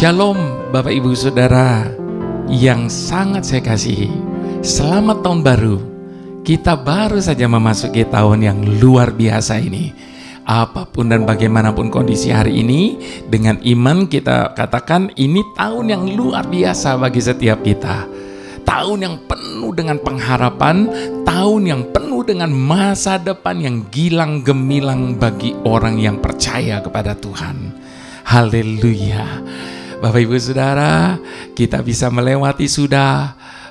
Shalom Bapak Ibu Saudara yang sangat saya kasihi. Selamat tahun baru. Kita baru saja memasuki tahun yang luar biasa ini. Apapun dan bagaimanapun kondisi hari ini, dengan iman kita katakan ini tahun yang luar biasa bagi setiap kita. Tahun yang penuh dengan pengharapan, tahun yang penuh dengan masa depan yang gilang gemilang bagi orang yang percaya kepada Tuhan. Haleluya. Bapak Ibu Saudara, kita bisa melewati sudah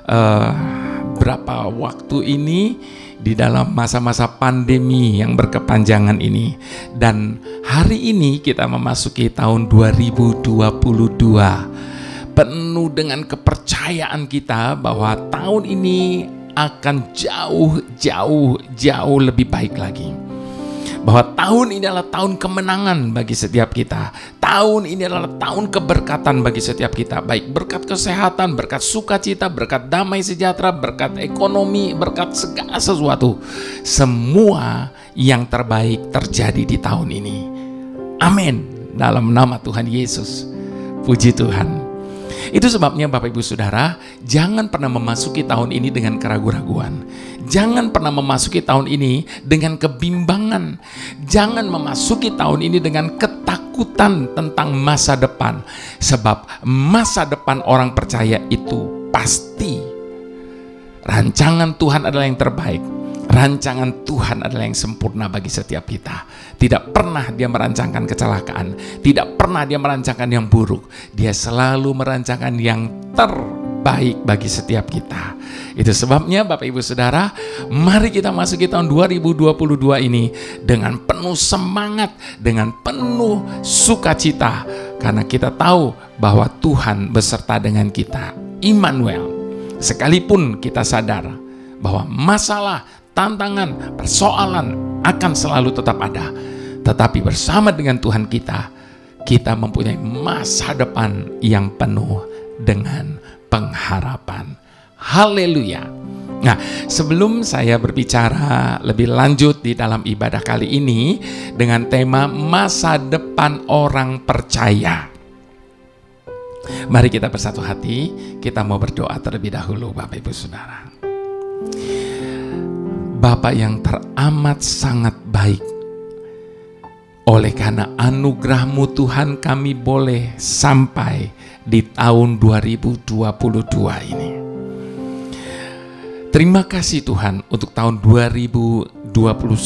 berapa waktu ini di dalam masa-masa pandemi yang berkepanjangan ini. Dan hari ini kita memasuki tahun 2022. Penuh dengan kepercayaan kita bahwa tahun ini akan jauh lebih baik lagi. Bahwa tahun ini adalah tahun kemenangan bagi setiap kita. Tahun ini adalah tahun keberkatan bagi setiap kita. Baik berkat kesehatan, berkat sukacita, berkat damai sejahtera, berkat ekonomi, berkat segala sesuatu. Semua yang terbaik terjadi di tahun ini. Amin. Dalam nama Tuhan Yesus. Puji Tuhan. Itu sebabnya Bapak Ibu Saudara, jangan pernah memasuki tahun ini dengan keraguan-raguan. Jangan pernah memasuki tahun ini dengan kebimbangan. Jangan memasuki tahun ini dengan ketakutan tentang masa depan. Sebab masa depan orang percaya itu pasti. Rancangan Tuhan adalah yang terbaik. Rancangan Tuhan adalah yang sempurna bagi setiap kita. Tidak pernah Dia merancangkan kecelakaan. Tidak pernah Dia merancangkan yang buruk. Dia selalu merancangkan yang terbaik bagi setiap kita. Itu sebabnya Bapak Ibu Saudara, mari kita masuki tahun 2022 ini dengan penuh semangat, dengan penuh sukacita. Karena kita tahu bahwa Tuhan beserta dengan kita. Immanuel. Sekalipun kita sadar bahwa masalah, tantangan, persoalan akan selalu tetap ada. Tetapi bersama dengan Tuhan kita mempunyai masa depan yang penuh dengan pengharapan. Haleluya. Nah, sebelum saya berbicara lebih lanjut di dalam ibadah kali ini dengan tema masa depan orang percaya, mari kita bersatu hati, kita mau berdoa terlebih dahulu Bapak Ibu Saudara. Bapa yang teramat sangat baik, oleh karena anugerah-Mu Tuhan kami boleh sampai di tahun 2022 ini. Terima kasih Tuhan untuk tahun 2021.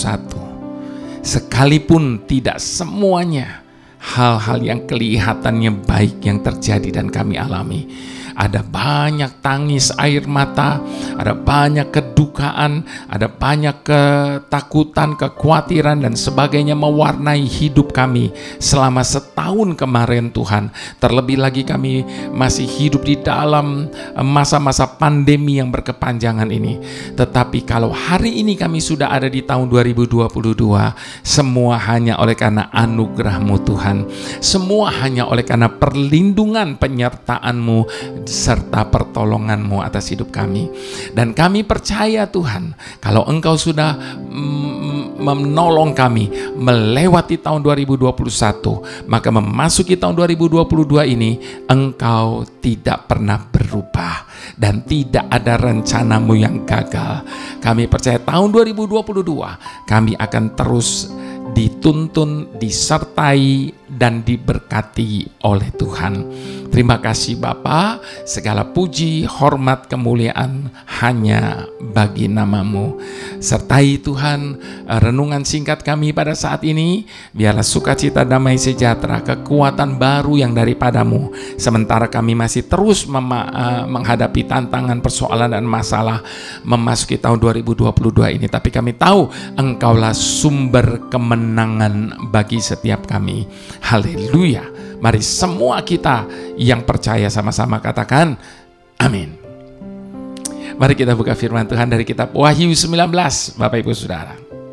Sekalipun tidak semuanya hal-hal yang kelihatannya baik yang terjadi dan kami alami. Ada banyak tangis air mata, ada banyak kedukaan, ada banyak ketakutan, kekhawatiran dan sebagainya mewarnai hidup kami selama setahun kemarin Tuhan. Terlebih lagi kami masih hidup di dalam masa-masa pandemi yang berkepanjangan ini. Tetapi kalau hari ini kami sudah ada di tahun 2022, semua hanya oleh karena anugerah-Mu Tuhan. Semua hanya oleh karena perlindungan penyertaan-Mu serta pertolongan-Mu atas hidup kami. Dan kami percaya Tuhan, kalau Engkau sudah menolong kami melewati tahun 2021, maka memasuki tahun 2022 ini Engkau tidak pernah berubah dan tidak ada rencana-Mu yang gagal. Kami percaya tahun 2022 kami akan terus dituntun, disertai, dan diberkati oleh Tuhan. Terima kasih Bapa, segala puji, hormat, kemuliaan hanya bagi nama-Mu. Sertai Tuhan renungan singkat kami pada saat ini, biarlah sukacita, damai sejahtera, kekuatan baru yang daripada-Mu. Sementara kami masih terus menghadapi tantangan, persoalan, dan masalah memasuki tahun 2022 ini. Tapi kami tahu Engkaulah sumber kemenangan bagi setiap kami. Haleluya. Mari semua kita yang percaya sama-sama katakan amin. Mari kita buka firman Tuhan dari kitab Wahyu 19 Bapak Ibu Saudara.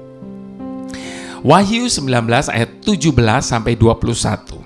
Wahyu 19 ayat 17 sampai 21.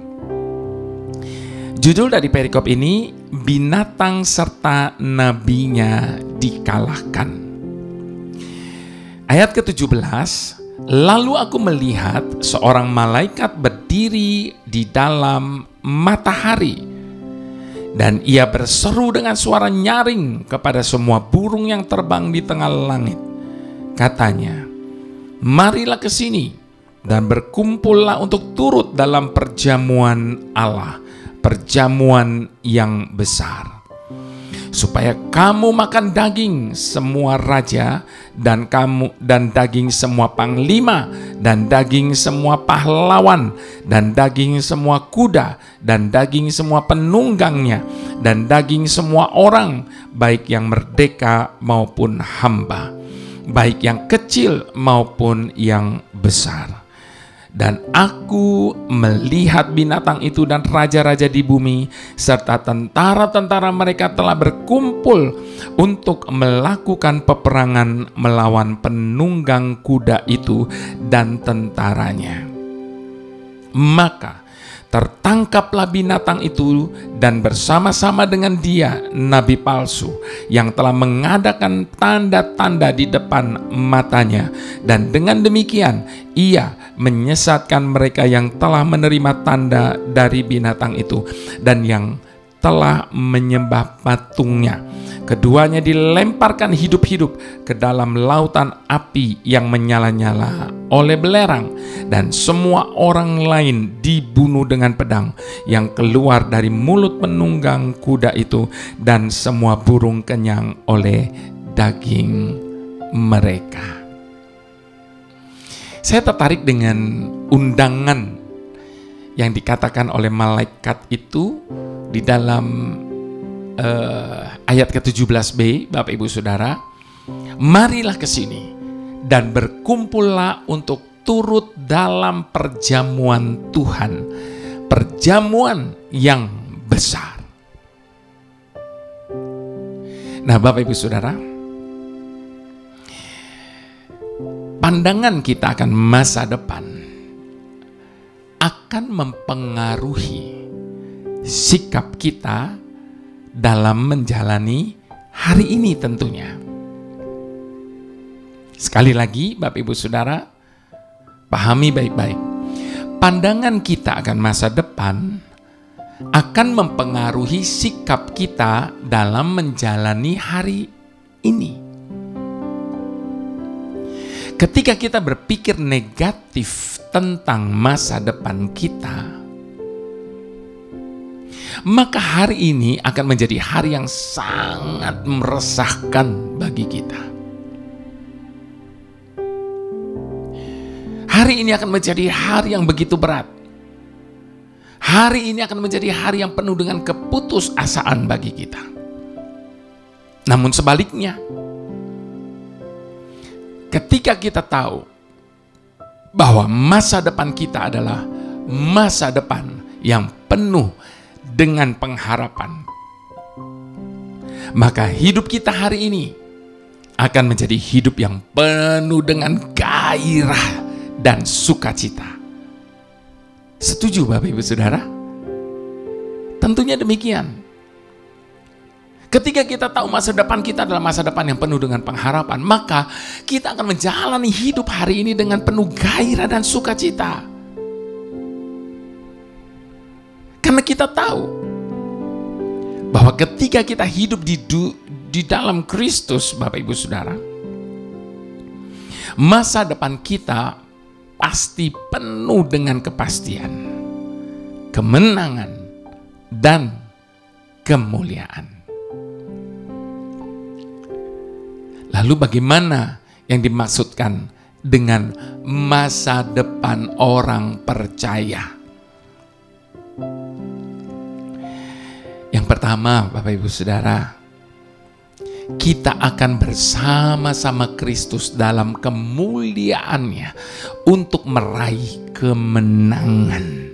Judul dari perikop ini, binatang serta nabinya dikalahkan. Ayat ke-17, Lalu aku melihat seorang malaikat berdiri di dalam matahari, dan ia berseru dengan suara nyaring kepada semua burung yang terbang di tengah langit. Katanya, marilah ke sini dan berkumpullah untuk turut dalam perjamuan Allah, perjamuan yang besar. Supaya kamu makan daging semua raja, dan daging semua panglima, dan daging semua pahlawan, dan daging semua kuda, dan daging semua penunggangnya, dan daging semua orang, baik yang merdeka maupun hamba, baik yang kecil maupun yang besar. Dan aku melihat binatang itu dan raja-raja di bumi serta tentara-tentara mereka telah berkumpul untuk melakukan peperangan melawan penunggang kuda itu dan tentaranya. Maka tertangkaplah binatang itu dan bersama-sama dengan dia nabi palsu yang telah mengadakan tanda-tanda di depan matanya, dan dengan demikian ia menyesatkan mereka yang telah menerima tanda dari binatang itu dan yang telah menyembah patungnya. Keduanya dilemparkan hidup-hidup ke dalam lautan api yang menyala-nyala oleh belerang, dan semua orang lain dibunuh dengan pedang yang keluar dari mulut penunggang kuda itu, dan semua burung kenyang oleh daging mereka. Saya tertarik dengan undangan yang dikatakan oleh malaikat itu di dalam ayat ke-17b, Bapak Ibu Saudara. Marilah ke sini dan berkumpullah untuk turut dalam perjamuan Tuhan, perjamuan yang besar. Nah, Bapak Ibu Saudara, pandangan kita akan masa depan akan mempengaruhi sikap kita dalam menjalani hari ini tentunya. Sekali lagi Bapak Ibu Saudara, pahami baik-baik. Pandangan kita akan masa depan akan mempengaruhi sikap kita dalam menjalani hari ini. Ketika kita berpikir negatif tentang masa depan kita, maka hari ini akan menjadi hari yang sangat meresahkan bagi kita. Hari ini akan menjadi hari yang begitu berat. Hari ini akan menjadi hari yang penuh dengan keputusasaan bagi kita. Namun sebaliknya, ketika kita tahu bahwa masa depan kita adalah masa depan yang penuh dengan pengharapan, maka hidup kita hari ini akan menjadi hidup yang penuh dengan gairah dan sukacita. Setuju Bapak Ibu Saudara? Tentunya demikian. Ketika kita tahu masa depan kita adalah masa depan yang penuh dengan pengharapan, maka kita akan menjalani hidup hari ini dengan penuh gairah dan sukacita. Karena kita tahu bahwa ketika kita hidup di dalam Kristus, Bapak Ibu Saudara, masa depan kita pasti penuh dengan kepastian, kemenangan, dan kemuliaan. Lalu bagaimana yang dimaksudkan dengan masa depan orang percaya? Yang pertama, Bapak Ibu Saudara, kita akan bersama-sama Kristus dalam kemuliaannya untuk meraih kemenangan.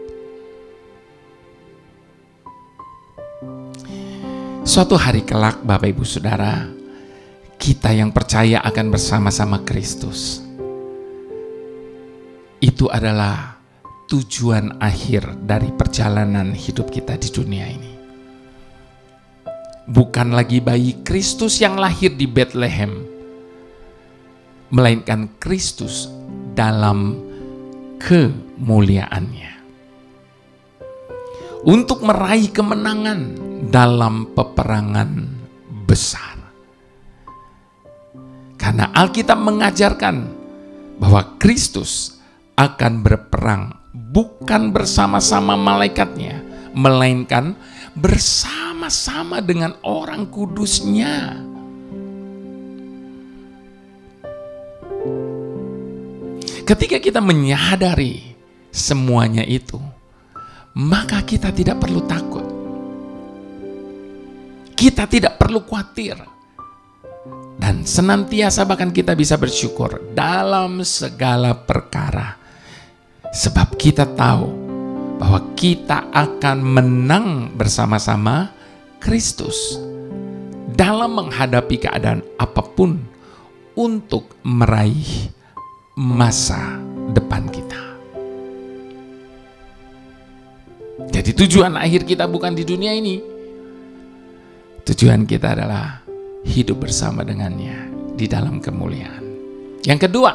Suatu hari kelak, Bapak Ibu Saudara, kita yang percaya akan bersama-sama Kristus. Itu adalah tujuan akhir dari perjalanan hidup kita di dunia ini. Bukan lagi bayi Kristus yang lahir di Bethlehem, melainkan Kristus dalam kemuliaannya, untuk meraih kemenangan dalam peperangan besar. Karena Alkitab mengajarkan bahwa Kristus akan berperang bukan bersama-sama malaikatnya, melainkan bersama-sama dengan orang kudusnya. Ketika kita menyadari semuanya itu, maka kita tidak perlu takut. Kita tidak perlu khawatir. Dan senantiasa bahkan kita bisa bersyukur dalam segala perkara. Sebab kita tahu bahwa kita akan menang bersama-sama Kristus dalam menghadapi keadaan apapun untuk meraih masa depan kita. Jadi tujuan akhir kita bukan di dunia ini. Tujuan kita adalah hidup bersama dengannya di dalam kemuliaan. Yang kedua,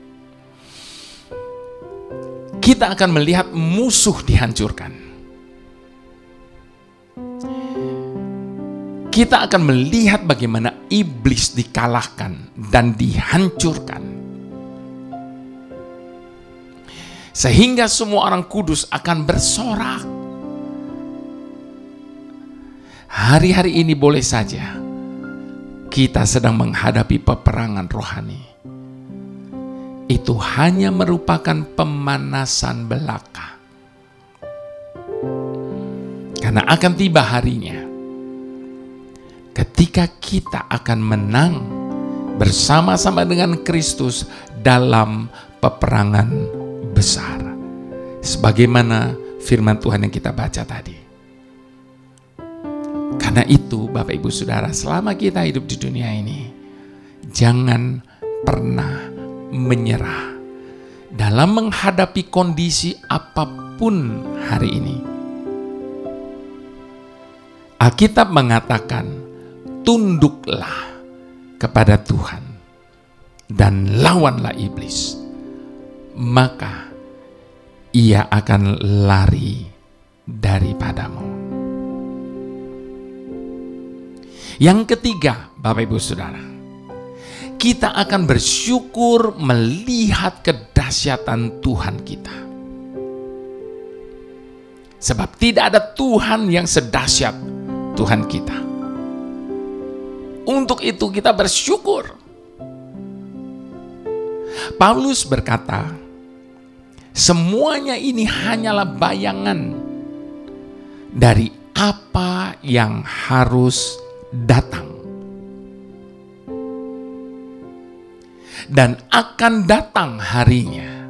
kita akan melihat musuh dihancurkan. Kita akan melihat bagaimana iblis dikalahkan dan dihancurkan. Sehingga semua orang kudus akan bersorak. Hari-hari ini boleh saja kita sedang menghadapi peperangan rohani. Itu hanya merupakan pemanasan belaka. Karena akan tiba harinya ketika kita akan menang bersama-sama dengan Kristus dalam peperangan besar. Sebagaimana firman Tuhan yang kita baca tadi. Karena itu Bapak Ibu Saudara, selama kita hidup di dunia ini, jangan pernah menyerah dalam menghadapi kondisi apapun hari ini. Alkitab mengatakan, tunduklah kepada Tuhan dan lawanlah iblis, maka ia akan lari daripadamu. Yang ketiga, Bapak Ibu Saudara, kita akan bersyukur melihat kedahsyatan Tuhan kita. Sebab tidak ada Tuhan yang sedahsyat Tuhan kita. Untuk itu kita bersyukur. Paulus berkata, semuanya ini hanyalah bayangan dari apa yang harus datang dan akan datang harinya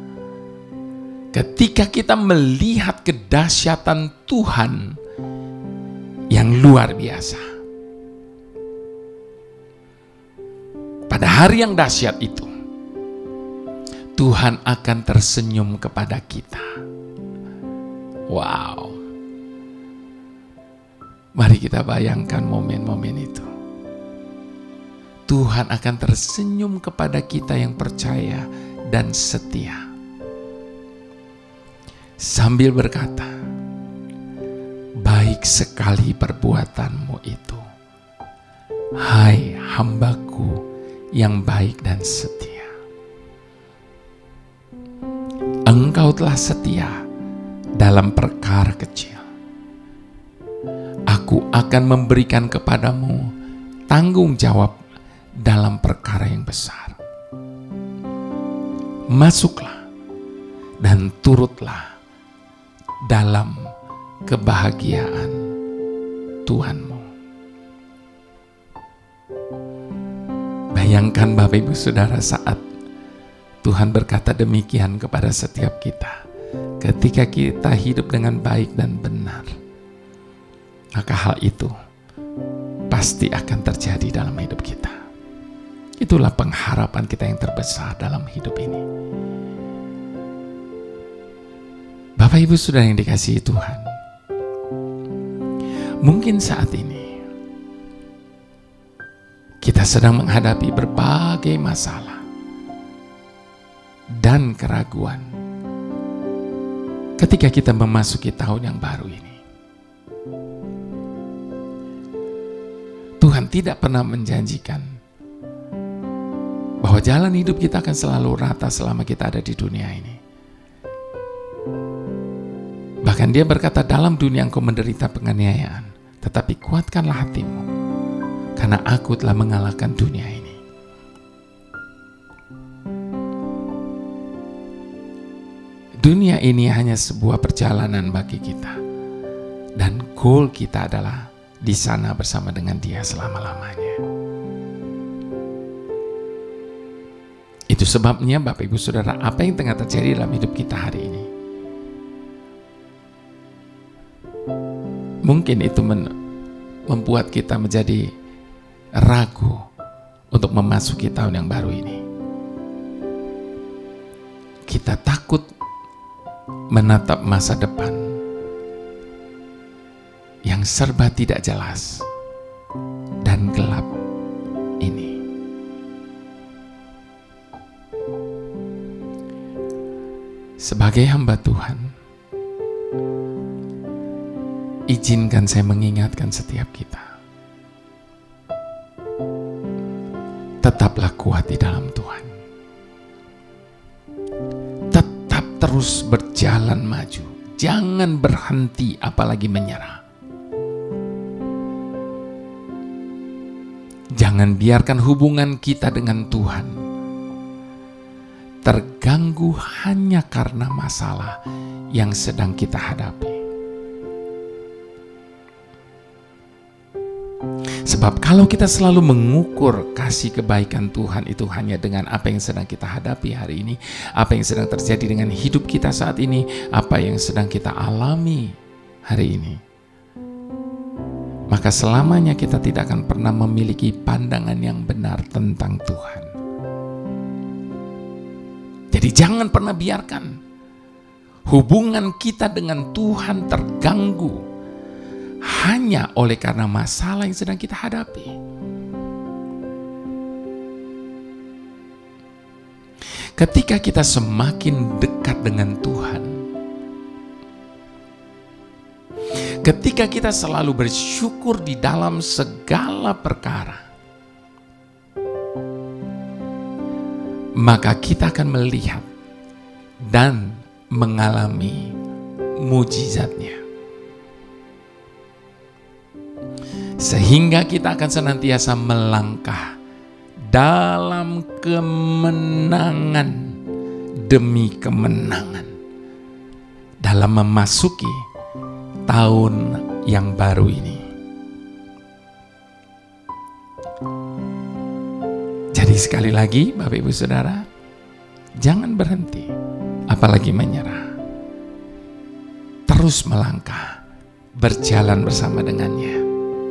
ketika kita melihat kedahsyatan Tuhan yang luar biasa. Pada hari yang dahsyat itu, Tuhan akan tersenyum kepada kita. Wow. Mari kita bayangkan momen-momen itu. Tuhan akan tersenyum kepada kita yang percaya dan setia. Sambil berkata, baik sekali perbuatanmu itu, hai hambaku yang baik dan setia. Engkau telah setia dalam perkara kecil. Aku akan memberikan kepadamu tanggung jawab dalam perkara yang besar. Masuklah dan turutlah dalam kebahagiaan Tuhanmu. Bayangkan Bapak Ibu Saudara saat Tuhan berkata demikian kepada setiap kita. Ketika kita hidup dengan baik dan benar, maka hal itu pasti akan terjadi dalam hidup kita. Itulah pengharapan kita yang terbesar dalam hidup ini. Bapak Ibu Saudara yang dikasihi Tuhan, mungkin saat ini kita sedang menghadapi berbagai masalah dan keraguan ketika kita memasuki tahun yang baru ini. Tuhan tidak pernah menjanjikan bahwa jalan hidup kita akan selalu rata selama kita ada di dunia ini. Bahkan Dia berkata, dalam dunia engkau menderita penganiayaan, tetapi kuatkanlah hatimu, karena aku telah mengalahkan dunia ini. Dunia ini hanya sebuah perjalanan bagi kita, dan goal kita adalah di sana bersama dengan Dia selama-lamanya. Itu sebabnya Bapak Ibu Saudara, apa yang tengah terjadi dalam hidup kita hari ini, mungkin itu membuat kita menjadi ragu untuk memasuki tahun yang baru ini. Kita takut menatap masa depan yang serba tidak jelas dan gelap ini. Sebagai hamba Tuhan, izinkan saya mengingatkan setiap kita, tetaplah kuat di dalam Tuhan. Tetap terus berjalan maju, jangan berhenti apalagi menyerah. Jangan biarkan hubungan kita dengan Tuhan terganggu hanya karena masalah yang sedang kita hadapi. Sebab kalau kita selalu mengukur kasih kebaikan Tuhan itu hanya dengan apa yang sedang kita hadapi hari ini, apa yang sedang terjadi dengan hidup kita saat ini, apa yang sedang kita alami hari ini, maka selamanya kita tidak akan pernah memiliki pandangan yang benar tentang Tuhan. Jadi jangan pernah biarkan hubungan kita dengan Tuhan terganggu hanya oleh karena masalah yang sedang kita hadapi. Ketika kita semakin dekat dengan Tuhan, ketika kita selalu bersyukur di dalam segala perkara, maka kita akan melihat dan mengalami mujizatnya. Sehingga kita akan senantiasa melangkah dalam kemenangan demi kemenangan dalam memasuki tahun yang baru ini. Jadi sekali lagi Bapak Ibu Saudara, jangan berhenti, apalagi menyerah. Terus melangkah, berjalan bersama dengannya.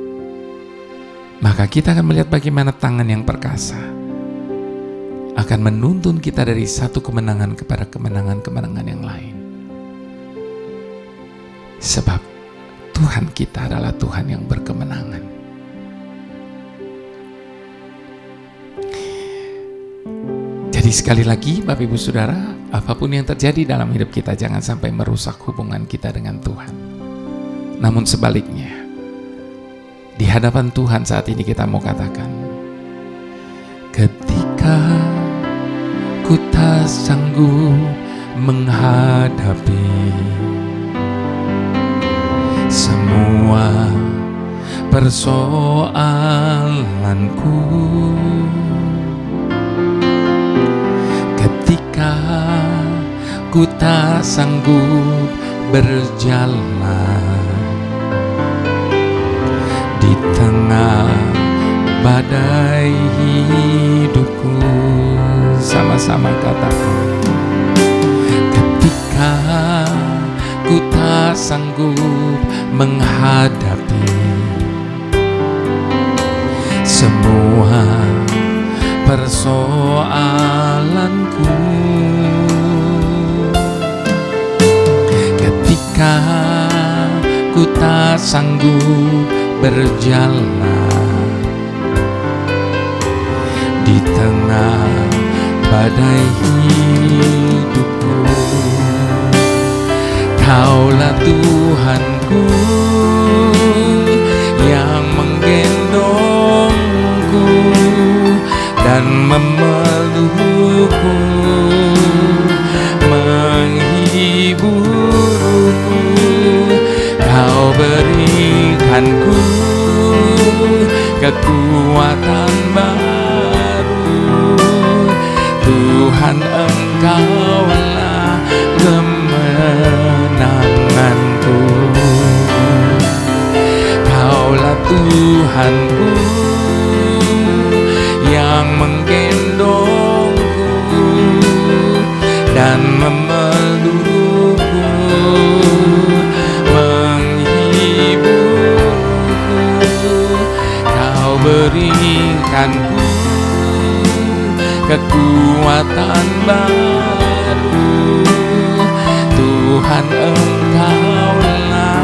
Maka kita akan melihat bagaimana tangan yang perkasa akan menuntun kita dari satu kemenangan kepada kemenangan-kemenangan yang lain. Sebab Tuhan kita adalah Tuhan yang berkemenangan. Jadi sekali lagi Bapak Ibu Saudara, apapun yang terjadi dalam hidup kita jangan sampai merusak hubungan kita dengan Tuhan. Namun sebaliknya, di hadapan Tuhan saat ini kita mau katakan, ketika ku tak sanggup menghadapi semua persoalanku, ketika ku tak sanggup berjalan di tengah badai hidupku, sama-sama katakan, ketika ku tak sanggup menghadapi semua persoalanku, ketika ku tak sanggup berjalan di tengah badai hidupku. Kaulah Tuhanku yang menggendongku dan memelukku, menghiburku. Kau berikanku kekuatan baru. Tuhan, Engkaulah kemenanganku. Kaulah Tuhanku yang menggendongku dan memelukku, menghiburku. Kau berikanku kekuatan baru. Tuhan, Engkaulah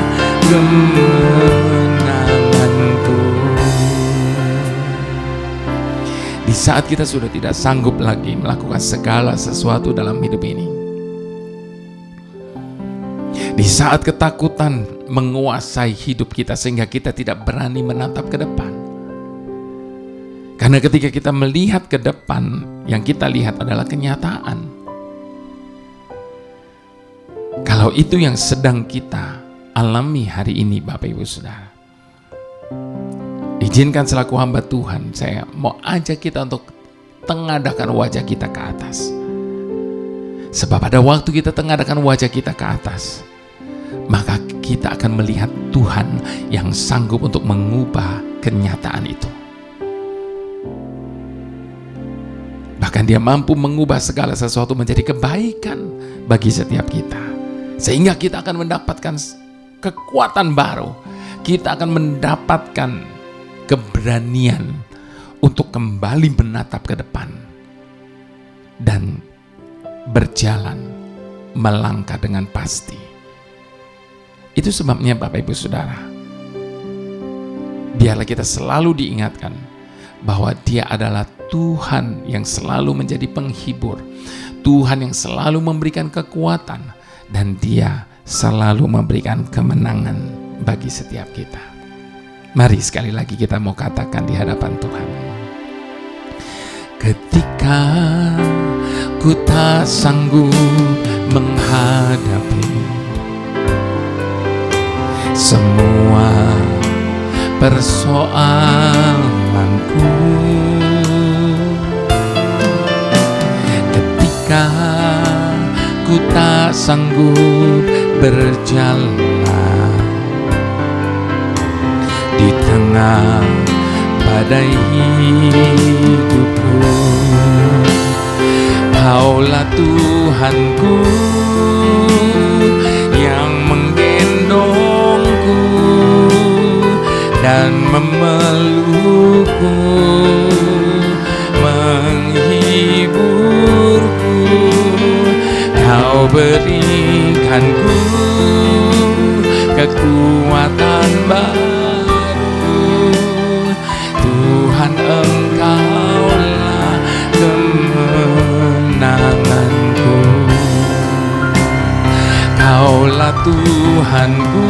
kemenanganku. Di saat kita sudah tidak sanggup lagi melakukan segala sesuatu dalam hidup ini, di saat ketakutan menguasai hidup kita sehingga kita tidak berani menatap ke depan, karena ketika kita melihat ke depan, yang kita lihat adalah kenyataan. Kalau itu yang sedang kita alami hari ini, Bapak Ibu Saudara, izinkan selaku hamba Tuhan, saya mau ajak kita untuk tengadahkan wajah kita ke atas. Sebab pada waktu kita tengadahkan wajah kita ke atas, maka kita akan melihat Tuhan yang sanggup untuk mengubah kenyataan itu. Bahkan Dia mampu mengubah segala sesuatu menjadi kebaikan bagi setiap kita. Sehingga kita akan mendapatkan kekuatan baru. Kita akan mendapatkan keberanian untuk kembali menatap ke depan dan berjalan melangkah dengan pasti. Itu sebabnya Bapak Ibu Saudara, biarlah kita selalu diingatkan bahwa Dia adalah Tuhan yang selalu menjadi penghibur, Tuhan yang selalu memberikan kekuatan, dan Dia selalu memberikan kemenangan bagi setiap kita. Mari sekali lagi kita mau katakan di hadapan Tuhan. Ketika ku tak sanggup menghadapi semua persoalanku, ketika ku tak sanggup berjalan di tengah badai hidupku, Kaulah Tuhanku yang menggendongku dan memelukku, menghiburku. Kau berikanku kekuatan baru. Tuhan, Engkaulah kemenanganku. Kaulah Tuhanku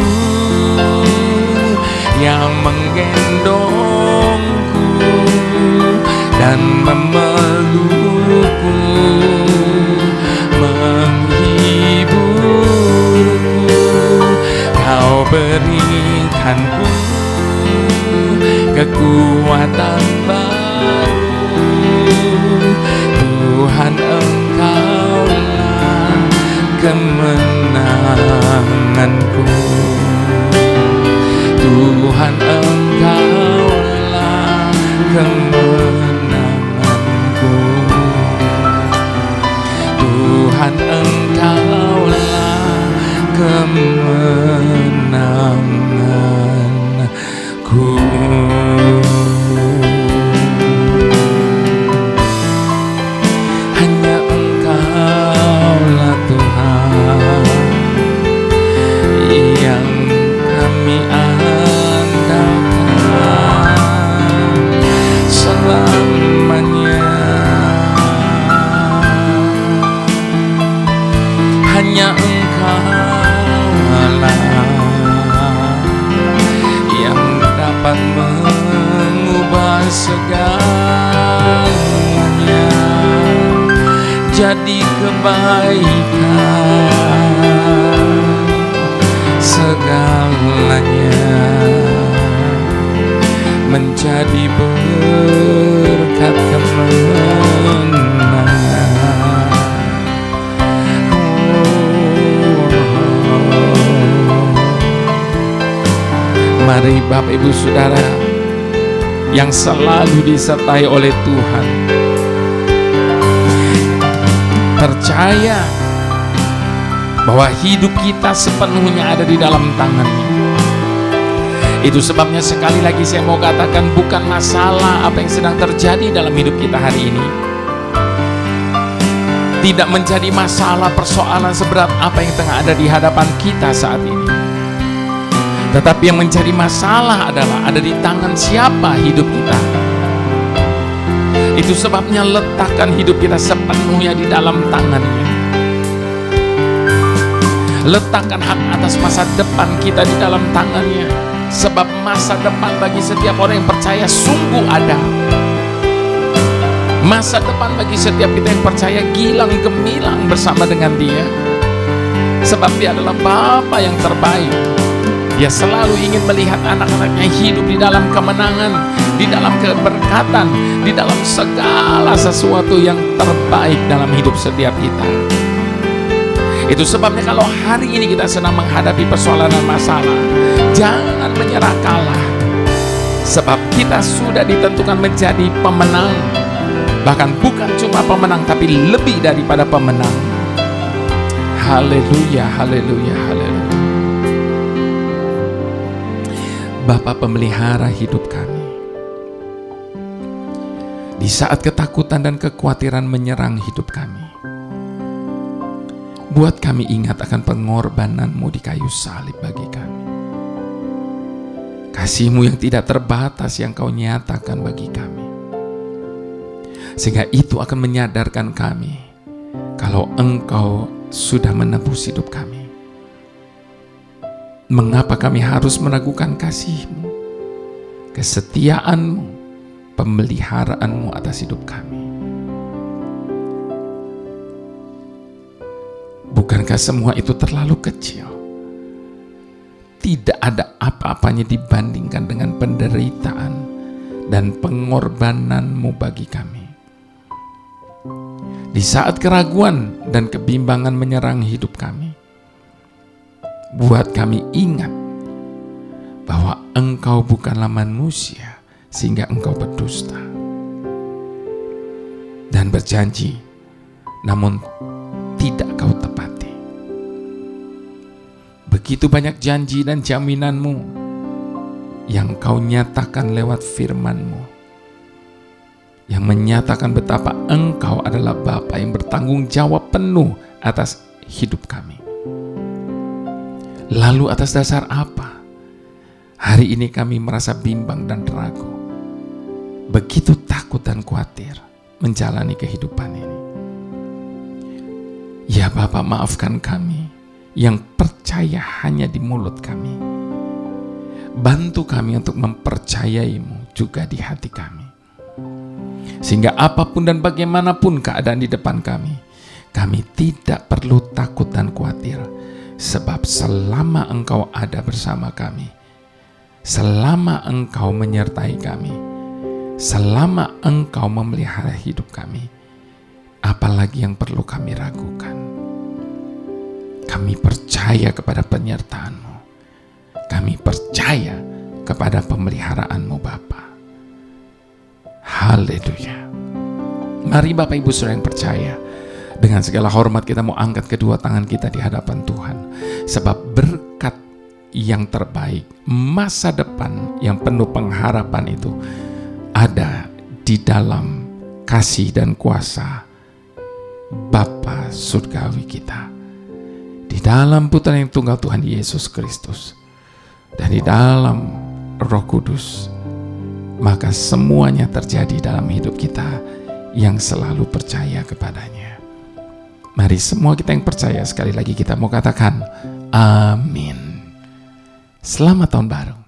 yang menggendongku dan memelukku, menghiburku. Kau berikanku kekuatan baru. Tuhan, Engkaulah kemenanganku. Tuhan, Engkaulah kemenanganku. Tuhan, Engkaulah kemenanganku. Hanya Engkaulah Tuhan yang kami andalkan selamanya. menjadi kebaikan segalanya, menjadi berkat kemenangan. Mari Bapak Ibu Saudara yang selalu disertai oleh Tuhan, percaya bahwa hidup kita sepenuhnya ada di dalam tangan-Nya. Itu sebabnya sekali lagi saya mau katakan, bukan masalah apa yang sedang terjadi dalam hidup kita hari ini, tidak menjadi masalah persoalan seberat apa yang tengah ada di hadapan kita saat ini. Tetapi yang menjadi masalah adalah ada di tangan siapa hidup kita. Itu sebabnya letakkan hidup kita sepenuhnya di dalam tangan-Nya. Letakkan hak atas masa depan kita di dalam tangan-Nya. Sebab masa depan bagi setiap orang yang percaya sungguh ada. Masa depan bagi setiap kita yang percaya gilang gemilang bersama dengan Dia. Sebab Dia adalah Bapa yang terbaik. Dia selalu ingin melihat anak-anaknya hidup di dalam kemenangan, di dalam keberkatan, di dalam segala sesuatu yang terbaik dalam hidup setiap kita. Itu sebabnya kalau hari ini kita sedang menghadapi persoalan dan masalah, jangan menyerah kalah. Sebab kita sudah ditentukan menjadi pemenang. Bahkan bukan cuma pemenang, tapi lebih daripada pemenang. Haleluya, haleluya, haleluya. Bapa pemelihara hidup kami. Di saat ketakutan dan kekhawatiran menyerang hidup kami, buat kami ingat akan pengorbanan-Mu di kayu salib bagi kami. Kasih-Mu yang tidak terbatas yang Kau nyatakan bagi kami. Sehingga itu akan menyadarkan kami kalau Engkau sudah menebus hidup kami. Mengapa kami harus meragukan kasih-Mu, kesetiaan-Mu, pemeliharaan-Mu atas hidup kami? Bukankah semua itu terlalu kecil? Tidak ada apa-apanya dibandingkan dengan penderitaan dan pengorbanan-Mu bagi kami. Di saat keraguan dan kebimbangan menyerang hidup kami, buat kami ingat bahwa Engkau bukanlah manusia sehingga Engkau berdusta, dan berjanji namun tidak Kau tepati. Begitu banyak janji dan jaminan-Mu yang Kau nyatakan lewat firman-Mu, yang menyatakan betapa Engkau adalah Bapa yang bertanggung jawab penuh atas hidup kami. Lalu atas dasar apa hari ini kami merasa bimbang dan ragu, begitu takut dan khawatir menjalani kehidupan ini? Ya Bapa, maafkan kami yang percaya hanya di mulut kami. Bantu kami untuk mempercayai-Mu juga di hati kami, sehingga apapun dan bagaimanapun keadaan di depan kami tidak perlu takut dan khawatir. Sebab selama Engkau ada bersama kami, selama Engkau menyertai kami, selama Engkau memelihara hidup kami, apalagi yang perlu kami ragukan? Kami percaya kepada penyertaan-Mu. Kami percaya kepada pemeliharaan-Mu Bapa. Haleluya. Mari Bapak Ibu Saudara yang percaya, dengan segala hormat kita mau angkat kedua tangan kita di hadapan Tuhan. Sebab berkat yang terbaik, masa depan yang penuh pengharapan itu ada di dalam kasih dan kuasa Bapa surgawi kita, di dalam putra yang tunggal Tuhan Yesus Kristus, dan di dalam Roh Kudus. Maka semuanya terjadi dalam hidup kita yang selalu percaya kepadanya. Mari semua kita yang percaya sekali lagi kita mau katakan amin. Selamat tahun baru.